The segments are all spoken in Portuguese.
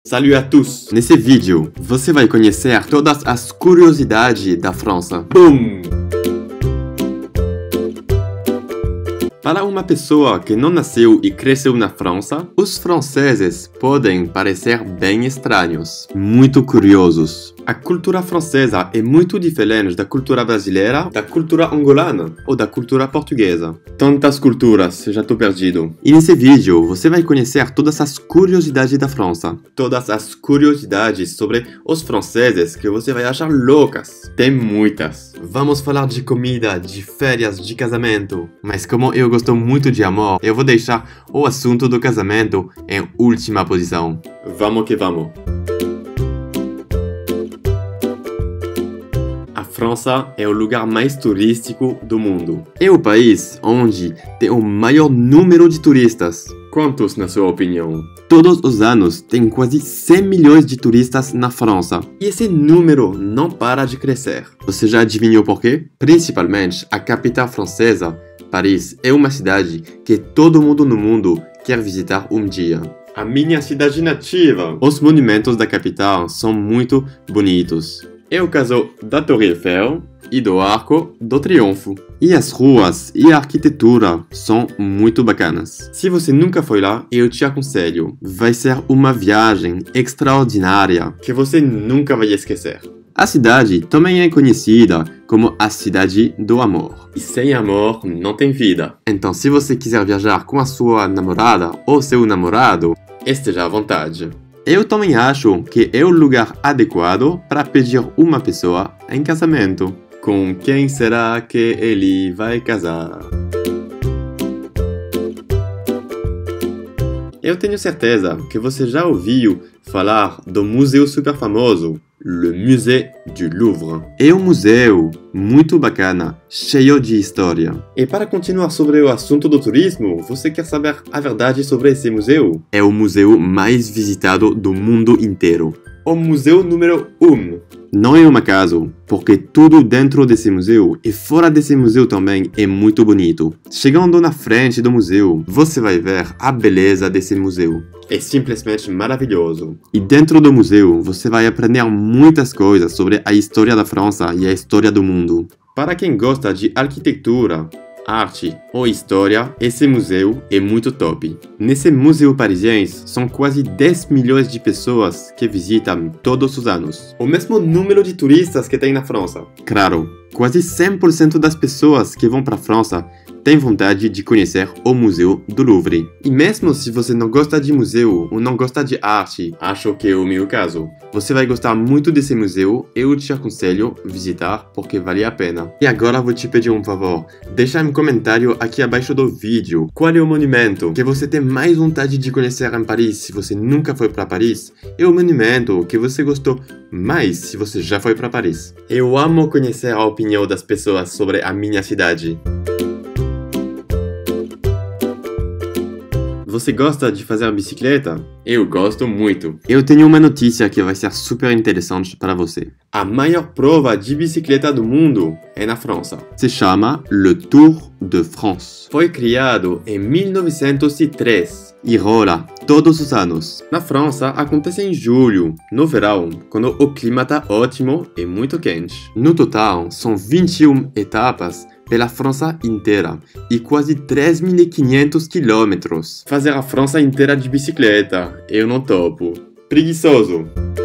Salut a tous! Nesse vídeo, você vai conhecer todas as curiosidades da França. Boom! Para uma pessoa que não nasceu e cresceu na França, os franceses podem parecer bem estranhos, muito curiosos. A cultura francesa é muito diferente da cultura brasileira, da cultura angolana ou da cultura portuguesa. Tantas culturas, já tô perdido. E nesse vídeo, você vai conhecer todas as curiosidades da França. Todas as curiosidades sobre os franceses que você vai achar loucas. Tem muitas. Vamos falar de comida, de férias, de casamento. Mas como eu gosto muito de amor, eu vou deixar o assunto do casamento em última posição. Vamos que vamos! A França é o lugar mais turístico do mundo. É o país onde tem o maior número de turistas. Quantos, na sua opinião? Todos os anos tem quase 100 milhões de turistas na França. E esse número não para de crescer. Você já adivinhou por quê? Principalmente a capital francesa, Paris, é uma cidade que todo mundo no mundo quer visitar um dia. A minha cidade nativa! Os monumentos da capital são muito bonitos. É o caso da Torre Eiffel e do Arco do Triunfo. E as ruas e a arquitetura são muito bacanas. Se você nunca foi lá, eu te aconselho. Vai ser uma viagem extraordinária que você nunca vai esquecer. A cidade também é conhecida como a cidade do amor. E sem amor não tem vida. Então, se você quiser viajar com a sua namorada ou seu namorado, esteja à vontade. Eu também acho que é o lugar adequado para pedir uma pessoa em casamento. Com quem será que ele vai casar? Eu tenho certeza que você já ouviu falar do museu super famoso, le Musée du Louvre. É um museu muito bacana, cheio de história. E para continuar sobre o assunto do turismo, você quer saber a verdade sobre esse museu? É o museu mais visitado do mundo inteiro. O museu número 1. Não é um acaso, porque tudo dentro desse museu e fora desse museu também é muito bonito. Chegando na frente do museu, você vai ver a beleza desse museu. É simplesmente maravilhoso. E dentro do museu, você vai aprender muitas coisas sobre a história da França e a história do mundo. Para quem gosta de arquitetura, arte ou história, esse museu é muito top. Nesse museu parisiense, são quase 10 milhões de pessoas que visitam todos os anos. O mesmo número de turistas que tem na França. Claro, quase 100% das pessoas que vão para a França têm vontade de conhecer o Museu do Louvre. E mesmo se você não gosta de museu ou não gosta de arte, acho que é o meu caso, você vai gostar muito desse museu e eu te aconselho visitar porque vale a pena. E agora vou te pedir um favor, deixa um comentário aqui abaixo do vídeo qual é o monumento que você tem mais vontade de conhecer em Paris se você nunca foi para Paris e o monumento que você gostou mais se você já foi para Paris. Eu amo conhecer a opinião das pessoas sobre a minha cidade. Você gosta de fazer bicicleta? Eu gosto muito. Eu tenho uma notícia que vai ser super interessante para você. A maior prova de bicicleta do mundo é na França. Se chama Le Tour de France. Foi criado em 1903 e rola todos os anos. Na França, acontece em julho, no verão, quando o clima tá ótimo e muito quente. No total, são 21 etapas pela França inteira e quase 3.500 quilômetros. Fazer a França inteira de bicicleta, eu não topo. Preguiçoso.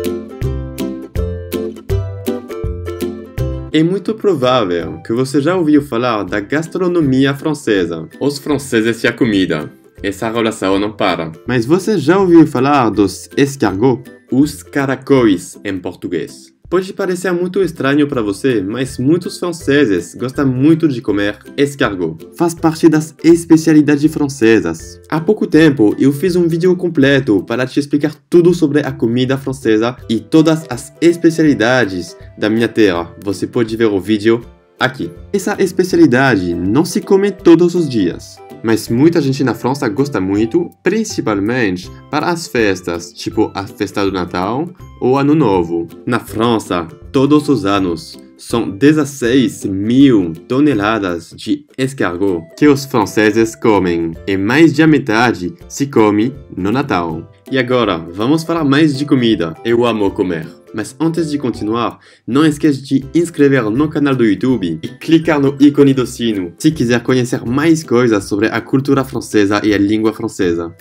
É muito provável que você já ouviu falar da gastronomia francesa. Os franceses e a comida. Essa relação não para. Mas você já ouviu falar dos escargots? Os caracóis em português. Pode parecer muito estranho para você, mas muitos franceses gostam muito de comer escargot. Faz parte das especialidades francesas. Há pouco tempo, eu fiz um vídeo completo para te explicar tudo sobre a comida francesa e todas as especialidades da minha terra. Você pode ver o vídeo aqui. Essa especialidade não se come todos os dias. Mas muita gente na França gosta muito, principalmente para as festas, tipo a festa do Natal ou Ano Novo. Na França, todos os anos, são 16 mil toneladas de escargot que os franceses comem, e mais de metade se come no Natal. E agora, vamos falar mais de comida. Eu amo comer. Mas antes de continuar, não esqueça de inscrever no canal do YouTube e clicar no ícone do sino se quiser conhecer mais coisas sobre a cultura francesa e a língua francesa.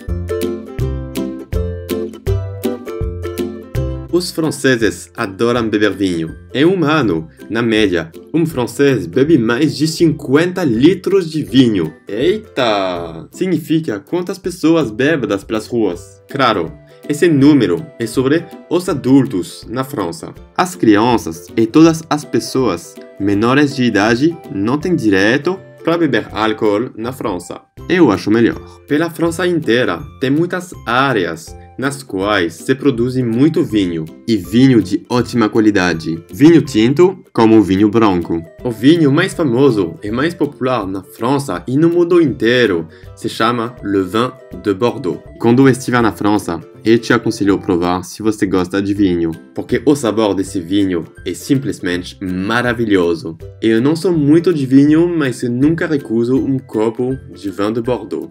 Os franceses adoram beber vinho. Em um ano, na média, um francês bebe mais de 50 litros de vinho. Eita! Significa quantas pessoas bêbadas pelas ruas. Claro, esse número é sobre os adultos na França. As crianças e todas as pessoas menores de idade não têm direito para beber álcool na França. Eu acho melhor. Pela França inteira, tem muitas áreas nas quais se produz muito vinho, e vinho de ótima qualidade. Vinho tinto, como o vinho branco. O vinho mais famoso e mais popular na França e no mundo inteiro se chama Le Vin de Bordeaux. Quando estiver na França, eu te aconselho a provar se você gosta de vinho, porque o sabor desse vinho é simplesmente maravilhoso. Eu não sou muito de vinho, mas eu nunca recuso um copo de Vin de Bordeaux.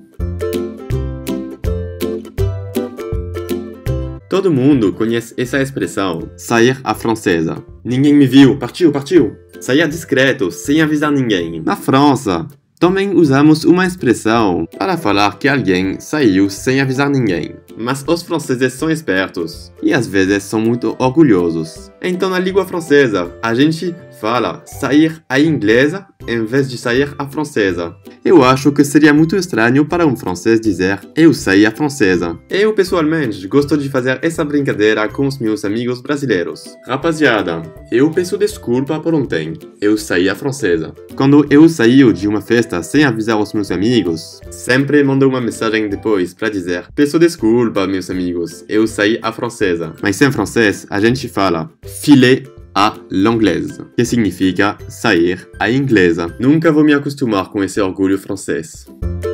Todo mundo conhece essa expressão, sair à francesa. Ninguém me viu, partiu, partiu. Sair discreto, sem avisar ninguém. Na França, também usamos uma expressão para falar que alguém saiu sem avisar ninguém. Mas os franceses são espertos e às vezes são muito orgulhosos. Então na língua francesa, a gente fala sair à inglesa em vez de sair à francesa. Eu acho que seria muito estranho para um francês dizer eu saí à francesa. Eu pessoalmente gosto de fazer essa brincadeira com os meus amigos brasileiros. Rapaziada, eu peço desculpa por ontem. Eu saí à francesa. Quando eu saio de uma festa sem avisar os meus amigos, sempre mando uma mensagem depois para dizer peço desculpa, meus amigos, eu saí à francesa. Mas em francês, a gente fala filer à l'anglaise, que significa sair à inglesa. Nunca vou me acostumar com esse orgulho francês.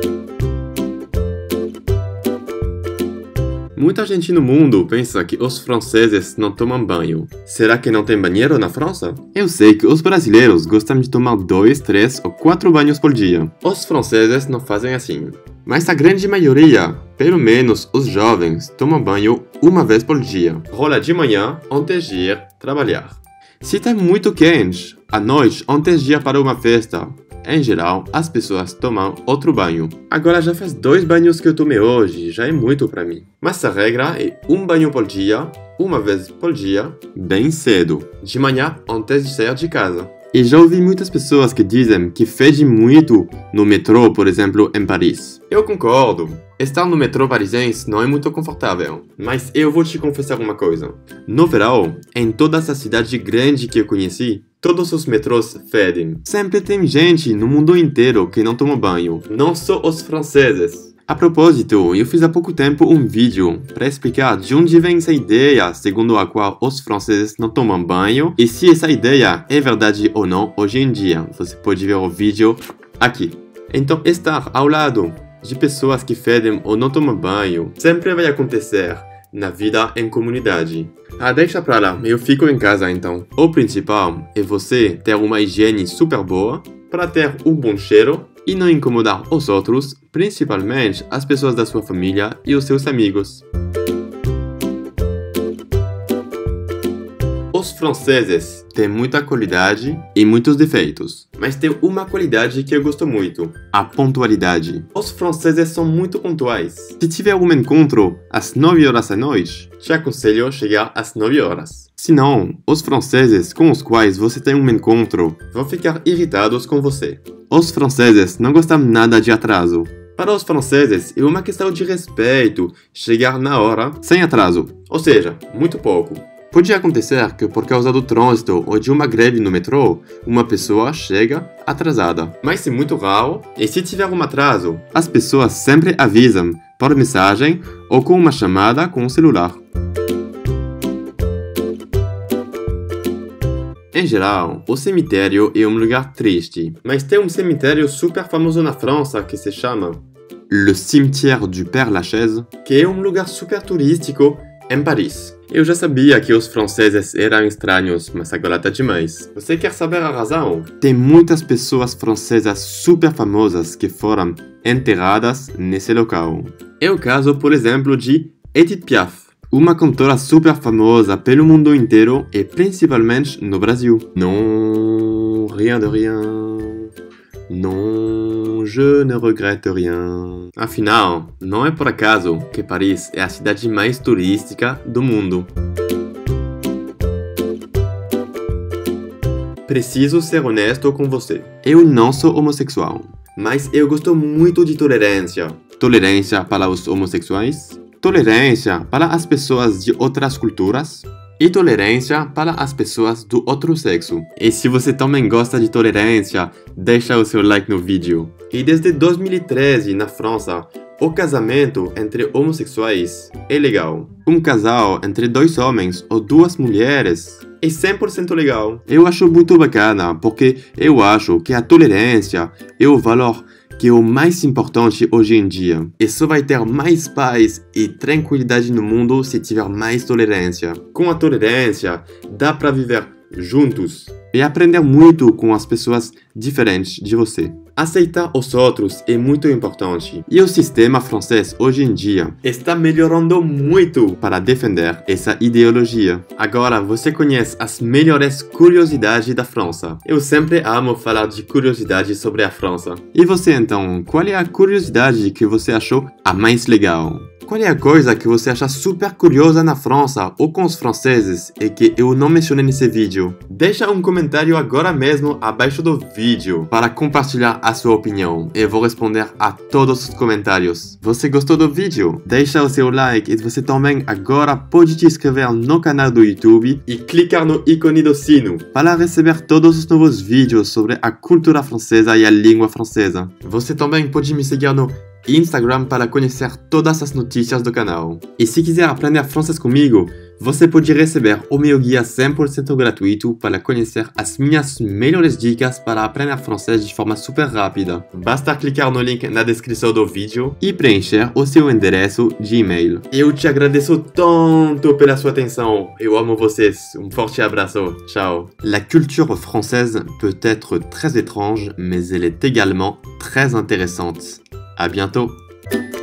Muita gente no mundo pensa que os franceses não tomam banho. Será que não tem banheiro na França? Eu sei que os brasileiros gostam de tomar 2, 3 ou 4 banhos por dia. Os franceses não fazem assim. Mas a grande maioria, pelo menos os jovens, tomam banho uma vez por dia. Rola de manhã antes de ir trabalhar. Se está muito quente, à noite antes de ir para uma festa, em geral, as pessoas tomam outro banho. Agora já faz 2 banhos que eu tomei hoje, já é muito para mim. Mas a regra é um banho por dia, uma vez por dia, bem cedo, de manhã antes de sair de casa. E já ouvi muitas pessoas que dizem que fede muito no metrô, por exemplo, em Paris. Eu concordo. Estar no metrô parisiense não é muito confortável. Mas eu vou te confessar uma coisa. No verão, em todas as cidades grandes que eu conheci, todos os metrôs fedem. Sempre tem gente no mundo inteiro que não toma banho. Não só os franceses. A propósito, eu fiz há pouco tempo um vídeo para explicar de onde vem essa ideia segundo a qual os franceses não tomam banho e se essa ideia é verdade ou não hoje em dia. Você pode ver o vídeo aqui. Então, estar ao lado de pessoas que fedem ou não tomam banho sempre vai acontecer na vida em comunidade. Deixa pra lá, eu fico em casa então. O principal é você ter uma higiene super boa para ter um bom cheiro e não incomodar os outros, principalmente as pessoas da sua família e os seus amigos. Os franceses têm muita qualidade e muitos defeitos, mas tem uma qualidade que eu gosto muito: a pontualidade. Os franceses são muito pontuais. Se tiver um encontro às 9 horas da noite, te aconselho chegar às 9 horas. Senão, os franceses com os quais você tem um encontro vão ficar irritados com você. Os franceses não gostam nada de atraso. Para os franceses, é uma questão de respeito chegar na hora sem atraso, ou seja, muito pouco. Pode acontecer que por causa do trânsito ou de uma greve no metrô, uma pessoa chega atrasada. Mas é muito raro, e se tiver um atraso, as pessoas sempre avisam por mensagem ou com uma chamada com o celular. Em geral, o cemitério é um lugar triste, mas tem um cemitério super famoso na França que se chama Le Cimetière du Père Lachaise, que é um lugar super turístico em Paris. Eu já sabia que os franceses eram estranhos, mas agora tá demais. Você quer saber a razão? Tem muitas pessoas francesas super famosas que foram enterradas nesse local. É o caso, por exemplo, de Edith Piaf, uma cantora super famosa pelo mundo inteiro e principalmente no Brasil. Non, rien de rien. Non, je ne regrette rien. Afinal, não é por acaso que Paris é a cidade mais turística do mundo. Preciso ser honesto com você. Eu não sou homossexual, mas eu gosto muito de tolerância. Tolerância para os homossexuais, tolerância para as pessoas de outras culturas e tolerância para as pessoas do outro sexo. E se você também gosta de tolerância, deixa o seu like no vídeo. E desde 2013, na França, o casamento entre homossexuais é legal. Um casal entre dois homens ou duas mulheres é 100% legal. Eu acho muito bacana, porque eu acho que a tolerância é o valor que é o mais importante hoje em dia. E só vai ter mais paz e tranquilidade no mundo se tiver mais tolerância. Com a tolerância, dá para viver juntos e aprender muito com as pessoas diferentes de você. Aceitar os outros é muito importante. E o sistema francês hoje em dia está melhorando muito para defender essa ideologia. Agora, você conhece as melhores curiosidades da França. Eu sempre amo falar de curiosidades sobre a França. E você então, qual é a curiosidade que você achou a mais legal? Qual é a coisa que você acha super curiosa na França ou com os franceses e que eu não mencionei nesse vídeo? Deixa um comentário agora mesmo abaixo do vídeo para compartilhar a sua opinião. Eu vou responder a todos os comentários. Você gostou do vídeo? Deixa o seu like e você também agora pode te inscrever no canal do YouTube e clicar no ícone do sino para receber todos os novos vídeos sobre a cultura francesa e a língua francesa. Você também pode me seguir no Instagram para conhecer todas as notícias do canal. E se quiser aprender francês comigo, você pode receber o meu guia 100% gratuito para conhecer as minhas melhores dicas para aprender francês de forma super rápida. Basta clicar no link na descrição do vídeo e preencher o seu endereço de e-mail. Eu te agradeço tanto pela sua atenção. Eu amo vocês. Um forte abraço. Ciao. La culture française peut être très étrange, mais elle est également très intéressante. À bientôt!